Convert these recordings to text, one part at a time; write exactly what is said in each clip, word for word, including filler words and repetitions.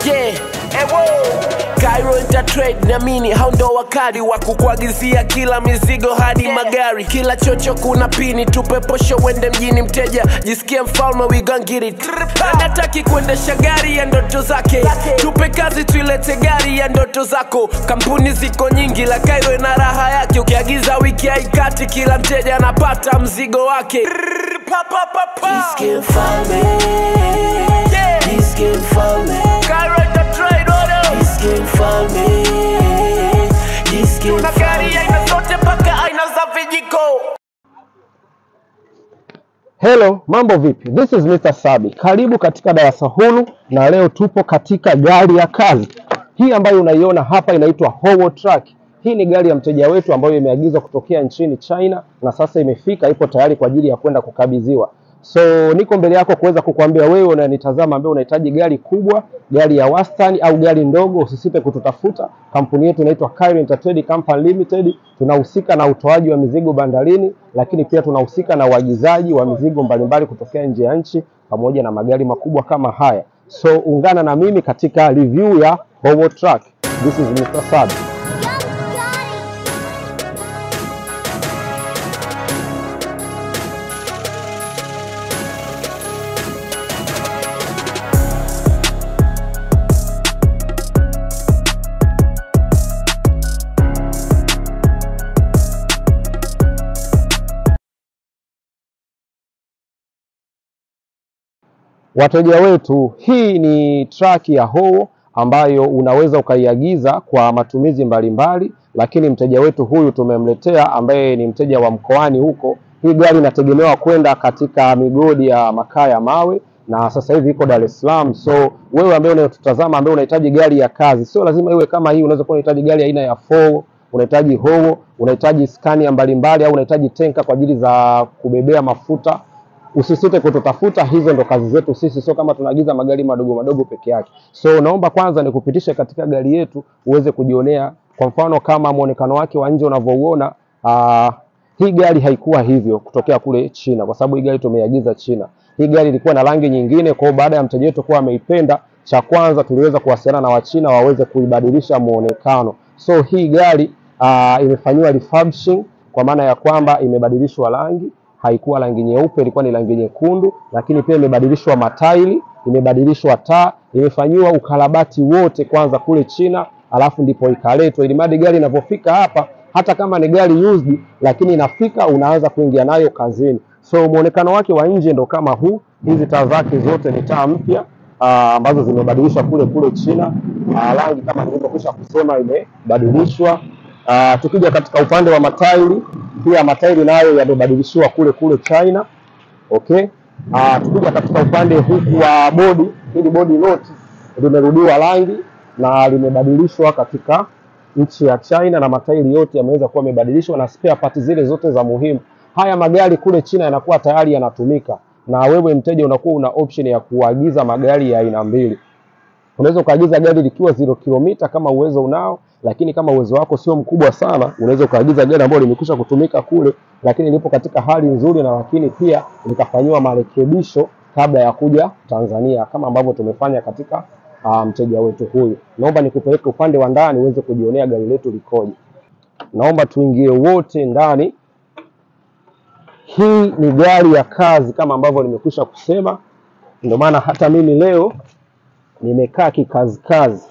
Yeah, ewo Cairo Intertrade na mini hao ndo wakadi wa kukuagizia kila mizigo hadi magari. Kila chocho kuna pini, tupe posho wende mjini mteja jisikie mfalme, we gon' get it. Anataki kuendesha gari ya ndoto zake, tupe kazi tuilete gari ya ndoto zako. Kampuni ziko nyingi la Cairo na raha yake, ukiagiza wiki haikati kila mteja anapata mzigo wake. Jisikie mfalme, jisikie mfalme, Cairo Intertrade order. Jisikie mfalme, jisikie mfalme, tuna gari aina zote mpaka aina za vijiko. Hello, mambo vipi? This is Mister Sabi. Karibu katika darasa huru, na leo tupo katika gari ya kazi. Hii ambayo unaiona hapa inaitwa Howo Truck. Hii ni gari ya mteja wetu ambayo imeagizwa kutokea nchini China na sasa imefika, ipo tayari kwa ajili ya kwenda kukabidhiwa. So niko mbele yako kuweza kukuambia wewe unanitazama ambaye unahitaji gari kubwa, gari ya wastani au gari ndogo, usisite kututafuta. Kampuni yetu inaitwa Cairo Intertrade Company Limited. Tunahusika na utoaji wa mizigo bandarini, lakini pia tunahusika na uagizaji wa mizigo mbalimbali kutokea nje ya nchi pamoja na magari makubwa kama haya. So ungana na mimi katika review ya Howo Truck. This is Mister Sabi. Wateja wetu, hii ni truck ya Howo ambayo unaweza ukaiagiza kwa matumizi mbalimbali, lakini mteja wetu huyu tumemletea ambaye ni mteja wa mkoani huko. Hii gari inategemewa kwenda katika migodi ya makaa ya mawe na sasa hivi iko Dar es Salaam. So wewe ambaye unatutazama ambaye unahitaji gari ya kazi, sio lazima iwe kama hii, unaweza kuwa unahitaji gari aina ya Four, unahitaji Howo, unahitaji Scania mbalimbali au unahitaji tanka kwa ajili za kubebea mafuta. Usisite kututafuta, hizo ndo kazi zetu sisi, sio kama tunaagiza magari madogo madogo peke yake. So naomba kwanza nikupitishe katika gari yetu uweze kujionea. Kwa mfano kama muonekano wake wa nje unavyouona, uh, hii gari haikuwa hivyo kutokea kule China, kwa sababu hii gari tumeiagiza China. Hii gari ilikuwa na rangi nyingine, kwa baada ya mteja wetu kuwa ameipenda, cha kwanza tuliweza kuwasiliana na Wachina waweze kuibadilisha muonekano. So hii gari uh, imefanywa refurbishing, kwa maana ya kwamba imebadilishwa rangi. Haikuwa rangi nyeupe, ilikuwa ni rangi nyekundu, lakini pia imebadilishwa matairi, imebadilishwa taa, imefanywa ukarabati wote kwanza kule China, alafu ndipo ikaletwa ili madi gari inapofika hapa, hata kama ni gari used, lakini inafika unaanza kuingia nayo kazini. So muonekano wake wa nje ndo kama huu. Hizi taa zake zote ni taa mpya ambazo zimebadilishwa kule kule China. Rangi kama nilivyokwisha kusema imebadilishwa. Uh, tukija katika upande wa matairi, pia matairi nayo yamebadilishiwa kule kule China. Okay. Uh, tukija katika upande huku wa bodi, hili bodi lote limerudiwa rangi na limebadilishwa katika nchi ya China, na matairi yote yameweza kuwa yamebadilishwa na spare parts zile zote za muhimu. Haya magari kule China yanakuwa tayari yanatumika, na wewe mteja unakuwa una option ya kuagiza magari ya aina mbili. Unaweza ukaagiza gari likiwa zero kilomita kama uwezo unao, lakini kama uwezo wako sio mkubwa sana, unaweza ukaagiza gari ambalo limekwisha kutumika kule lakini lipo katika hali nzuri, na lakini pia likafanywa marekebisho kabla ya kuja Tanzania, kama ambavyo tumefanya katika uh, mteja wetu huyu. Naomba nikupeleke upande wa ndani uweze kujionea gari letu likoje. Naomba tuingie wote ndani. Hii ni gari ya kazi kama ambavyo nimekwisha kusema, ndio maana hata mimi leo nimekaa kikazi kazi.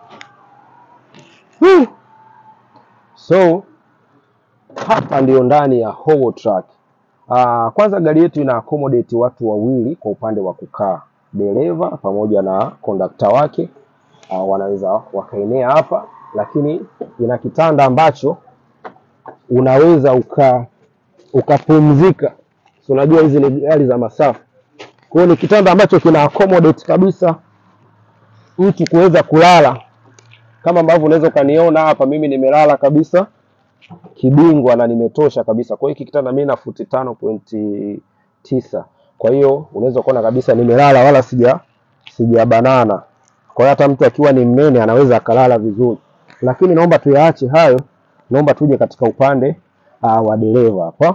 Hmm. So hapa ndio ndani ya Howo Truck. Ah, kwanza gari yetu ina accommodate watu wawili kwa upande wa kukaa, dereva pamoja na kondakta wake. Ah, wanaweza wakaenea hapa, lakini ina kitanda ambacho unaweza uka ukapumzika. So unajua hizi ni gari za masafa. Kwa hiyo ni kitanda ambacho kina accommodate kabisa mtu kuweza kulala. Kama ambavyo unaweza kaniona hapa, mimi nimelala kabisa kibingwa na nimetosha kabisa. Kwa hiyo hiki kitanda mimi na futi tano pointi tisa. Kwa hiyo unaweza kuona kabisa nimelala wala sija sija banana. Kwa hiyo hata mtu akiwa ni mnene anaweza akalala vizuri. Lakini naomba tuyaache hayo. Naomba tuje katika upande uh, wa dereva hapa.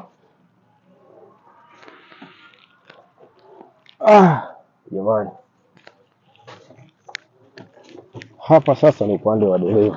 Ah, jamani. Hapa sasa ni upande wa dereva.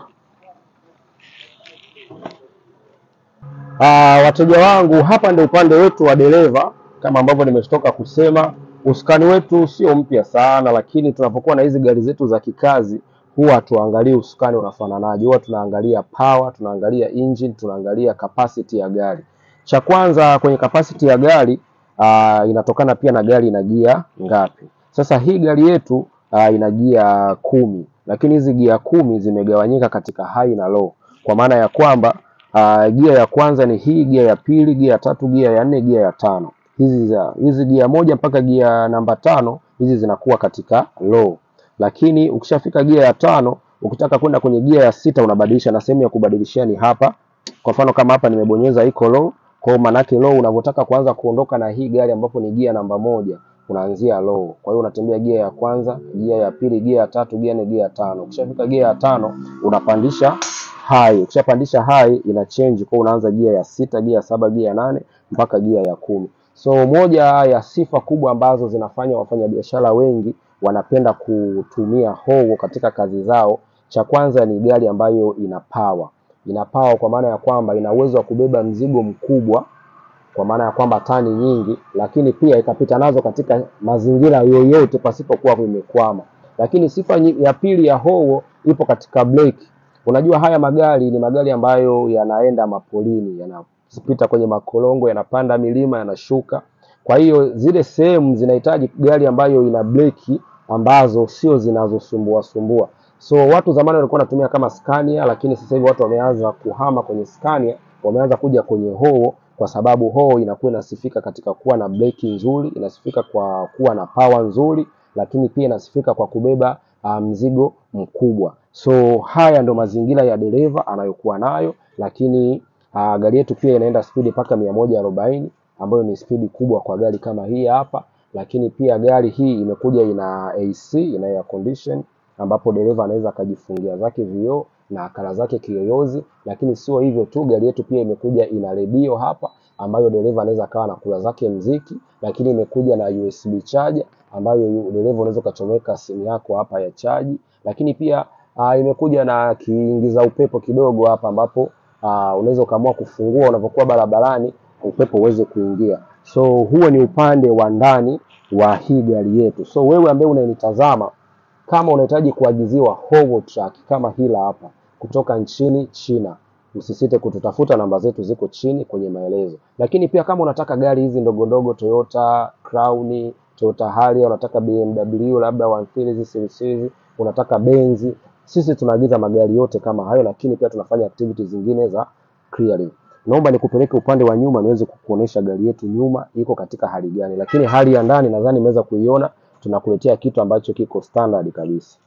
Ah, wateja wangu, hapa ndio upande wetu wa dereva. Kama ambavyo nimetoka kusema, usukani wetu sio mpya sana, lakini tunapokuwa na hizi gari zetu za kikazi huwa tuangalie usukani unafananaje. Huwa tunaangalia power, tunaangalia engine, tunaangalia capacity ya gari. Cha kwanza kwenye capacity ya gari uh, inatokana pia na gari ina gia ngapi. Sasa hii gari yetu uh, ina gia kumi, lakini hizi gia kumi zimegawanyika katika high na low, kwa maana ya kwamba uh, gia ya kwanza ni hii, gia ya pili, gia ya tatu, gia ya nne, gia ya tano. Hizi za hizi gia moja mpaka gia namba tano hizi zinakuwa katika low. Lakini ukishafika gia ya tano, ukitaka kwenda kwenye gia ya sita unabadilisha, na sehemu ya kubadilishia ni hapa. Kwa mfano kama hapa nimebonyeza iko low, kwa maana yake low unavotaka kuanza kuondoka na hii gari ambapo ni gia namba moja, unaanzia low. Kwa hiyo unatembea gia ya kwanza, gia ya pili, gia ya tatu, gia ya nne, gia ya tano. Ukishafika gia ya tano unapandisha high. Ukishapandisha high ina change, kwa unaanza gia ya sita, gia ya saba, gia ya nane mpaka gia ya kumi. So moja ya sifa kubwa ambazo zinafanya wafanyabiashara wengi wanapenda kutumia Howo katika kazi zao, cha kwanza ni gari ambayo ina power. Ina power kwa maana ya kwamba ina uwezo wa kubeba mzigo mkubwa, kwa maana ya kwamba tani nyingi, lakini pia ikapita nazo katika mazingira yoyote pasipokuwa imekwama. Lakini sifa ya pili ya Howo ipo katika brake. Unajua haya magari ni magari ambayo yanaenda mapolini, yanapita kwenye makolongo, yanapanda milima, yanashuka. Kwa hiyo zile sehemu zinahitaji gari ambayo ina breki ambazo sio zinazosumbua sumbua. So watu zamani walikuwa wanatumia kama Scania, lakini sasa hivi watu wameanza kuhama kwenye Scania, wameanza kuja kwenye Howo, kwa sababu Howo inakuwa inasifika katika kuwa na breki nzuri, inasifika kwa kuwa na power nzuri, lakini pia inasifika kwa kubeba uh, mzigo mkubwa. So haya ndo mazingira ya dereva anayokuwa nayo, lakini uh, gari yetu pia inaenda spidi mpaka mia moja arobaini, ambayo ni spidi kubwa kwa gari kama hii hapa. Lakini pia gari hii imekuja ina A C, ina air condition, ambapo dereva anaweza akajifungia zake vioo na akala zake kiyoyozi. Lakini sio hivyo tu, gari yetu pia imekuja ina redio hapa, ambayo dereva anaweza akawa anakula zake mziki. Lakini imekuja na U S B charger, ambayo dereva unaweza kuchomeka simu yako hapa ya chaji. Lakini pia uh, imekuja na kiingiza upepo kidogo hapa, ambapo uh, unaweza ukaamua kufungua unapokuwa barabarani upepo uweze kuingia. So huo ni upande wa ndani wa hii gari yetu. So wewe ambaye unanitazama, kama unahitaji kuagiziwa Howo truck kama hila hapa kutoka nchini China, usisite kututafuta, namba zetu ziko chini kwenye maelezo. Lakini pia kama unataka gari hizi ndogo ndogo, Toyota Crown, Toyota Harrier, unataka B M W labda one series, series, unataka Benz, sisi tunaagiza magari yote kama hayo, lakini pia tunafanya activities zingine za clearing. Naomba nikupeleke upande wa nyuma niweze kukuonesha gari yetu nyuma iko katika hali gani, lakini hali ya ndani nadhani nimeweza kuiona. Tunakuletea kitu ambacho kiko standard kabisa.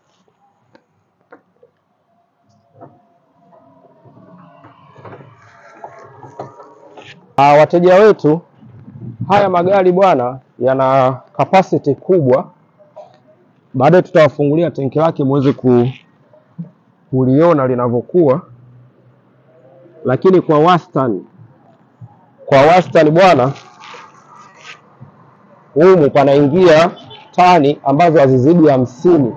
Ah, wateja wetu, haya magari bwana yana capacity kubwa. Baadaye tutawafungulia tanki lake muweze ku kuliona linavyokuwa, lakini kwa wastani kwa wastani bwana, humu panaingia tani ambazo hazizidi hamsini.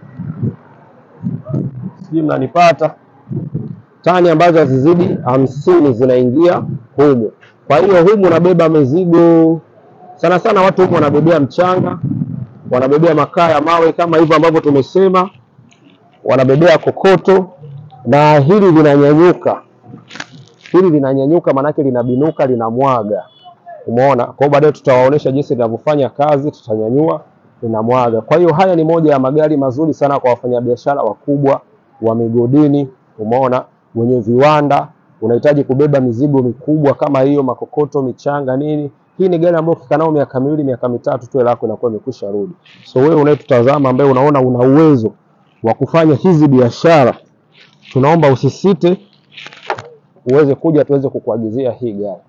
Sijui mnanipata? Tani ambazo hazizidi hamsini zinaingia humu. Kwa hiyo humu unabeba mizigo sana sana, watu humu wanabebea mchanga, wanabebea makaa ya mawe kama hivyo ambavyo tumesema, wanabebea kokoto, na hili linanyanyuka. Hili linanyanyuka manake linabinuka, linamwaga. Umeona? Kwa hiyo baadaye tutawaonesha jinsi linavyofanya kazi, tutanyanyua, linamwaga. Kwa hiyo haya ni moja ya magari mazuri sana kwa wafanyabiashara wakubwa wa migodini. Umeona? Wenye viwanda, unahitaji kubeba mizigo mikubwa kama hiyo, makokoto, michanga, nini. Hii ni gari ambayo ukikaa nayo miaka miwili, miaka mitatu tu hela yako inakuwa imekwisha rudi. So wewe unayetutazama ambaye unaona una uwezo wa kufanya hizi biashara, tunaomba usisite uweze kuja tuweze kukuagizia hii gari.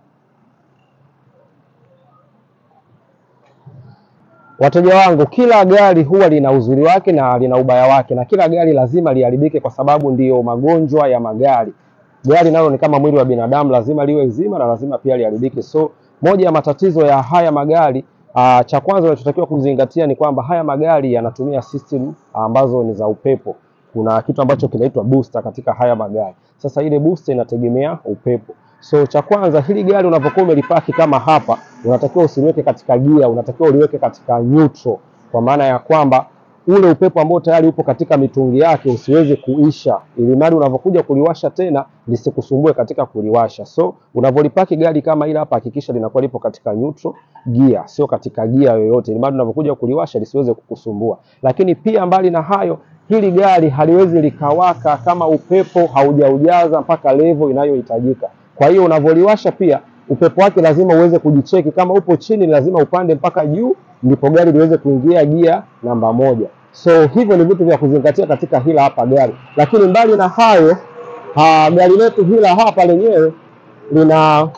Wateja wangu, kila gari huwa lina uzuri wake na lina ubaya wake, na kila gari lazima liharibike, kwa sababu ndiyo magonjwa ya magari. Gari nalo ni kama mwili wa binadamu, lazima liwe zima na lazima pia liharibike. So moja ya matatizo ya haya magari, uh, cha kwanza tunachotakiwa kuzingatia ni kwamba haya magari yanatumia system ambazo ni za upepo. kuna kitu ambacho kinaitwa booster katika haya magari. Sasa ile booster inategemea upepo. So cha kwanza, hili gari unapokuwa umelipaki kama hapa, unatakiwa usiweke katika gia, unatakiwa uliweke katika neutral, kwa maana ya kwamba ule upepo ambao tayari upo katika mitungi yake usiweze kuisha, ili mali unapokuja kuliwasha tena lisikusumbue katika kuliwasha. So unapolipaki gari kama hili hapa, hakikisha linakuwa lipo katika neutral gear, sio katika gia yoyote, ili mali unapokuja kuliwasha lisiweze kukusumbua. Lakini pia mbali na hayo, hili gari haliwezi likawaka kama upepo haujaujaza mpaka level inayohitajika. Kwa hiyo unapoliwasha pia upepo wake lazima uweze kujicheki, kama upo chini lazima upande mpaka juu ndipo gari liweze kuingia gia namba moja. So hivyo ni vitu vya kuzingatia katika hila hapa gari. Lakini mbali na hayo, ha, gari letu hila hapa lenyewe lina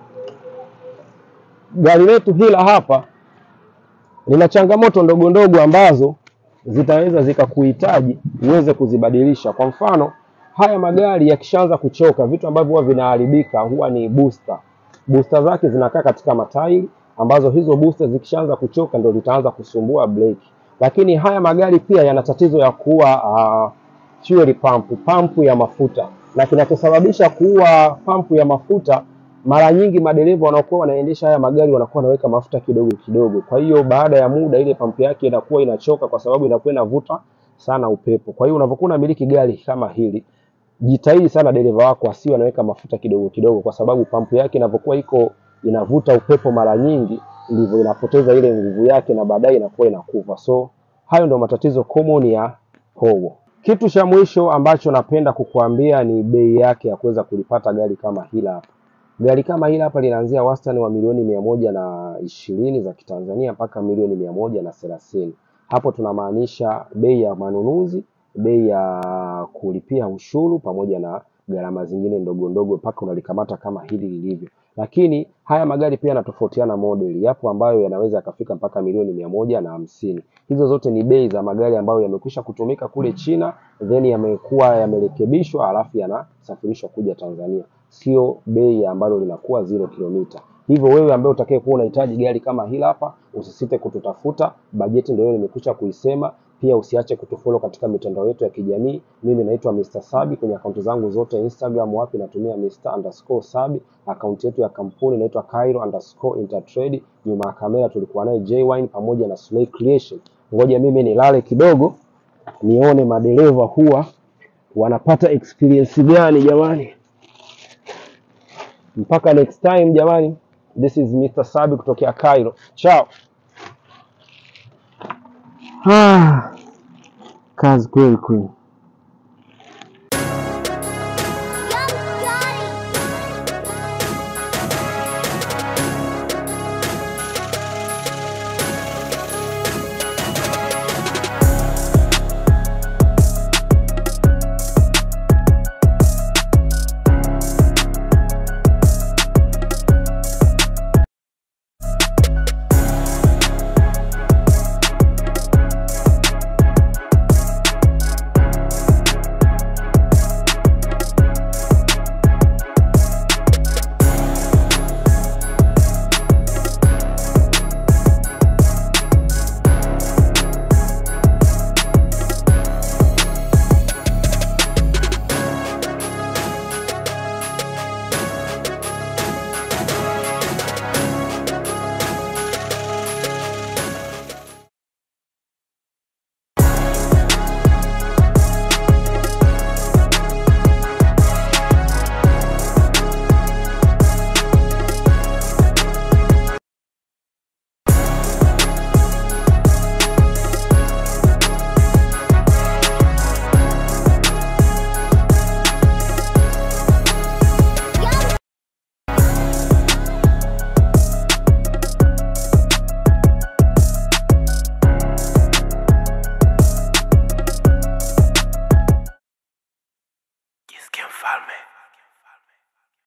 gari letu hila hapa lina changamoto ndogo ndogo ambazo zitaweza zikakuhitaji uweze kuzibadilisha. Kwa mfano, haya magari yakishaanza kuchoka, vitu ambavyo huwa vinaharibika huwa ni booster. Booster zake zinakaa katika matairi, ambazo hizo booster zikishaanza kuchoka ndio litaanza kusumbua brake. Lakini haya magari pia yana tatizo ya kuwa uh, fuel pump, pump ya mafuta. Na kinachosababisha kuwa pump ya mafuta, mara nyingi madereva wanaokuwa wanaendesha haya magari wanakuwa wanaweka mafuta kidogo kidogo. Kwa hiyo baada ya muda ile pump yake inakuwa inachoka, kwa sababu inakuwa inavuta sana upepo. Kwa hiyo unapokuwa unamiliki gari kama hili, jitahidi sana dereva wako asiwe anaweka mafuta kidogo kidogo, kwa sababu pump yake inapokuwa iko inavuta upepo mara nyingi ndivyo inapoteza ile nguvu yake na baadaye inakuwa inakufa. So hayo ndio matatizo common ya Howo. Kitu cha mwisho ambacho napenda kukuambia ni bei yake ya kuweza kulipata gari kama hila hapa. Gari kama hila hapa linaanzia wastani wa milioni mia moja na ishirini za Kitanzania mpaka milioni mia moja na thelathini. Hapo tunamaanisha bei ya manunuzi, bei ya kulipia ushuru pamoja na gharama zingine ndogo ndogo mpaka unalikamata kama hili lilivyo. Lakini haya magari pia yanatofautiana model. Yapo ambayo yanaweza yakafika mpaka milioni mia moja na hamsini. Hizo zote ni bei za magari ambayo yamekwisha kutumika kule China, then yamekuwa yamerekebishwa alafu yanasafirishwa kuja Tanzania. Sio bei ambayo linakuwa zero kilomita. Hivyo wewe ambaye utakaye kuwa unahitaji gari kama hila hapa, usisite kututafuta. Bajeti ndio nimekwisha kuisema. Pia usiache kutufollow katika mitandao yetu ya kijamii. Mimi naitwa mister Sabi kwenye akaunti zangu zote Instagram, wapi natumia mister underscore Sabi. Akaunti yetu ya kampuni inaitwa Cairo underscore Intertrade. Nyuma ya kamera tulikuwa naye J-Wine pamoja na Slay Creation. Ngoja mimi nilale kidogo nione madereva huwa wanapata experience gani jamani. Mpaka next time jamani. This is mister Sabi kutokea Cairo. Ciao. Ah, kazi kweli kweli.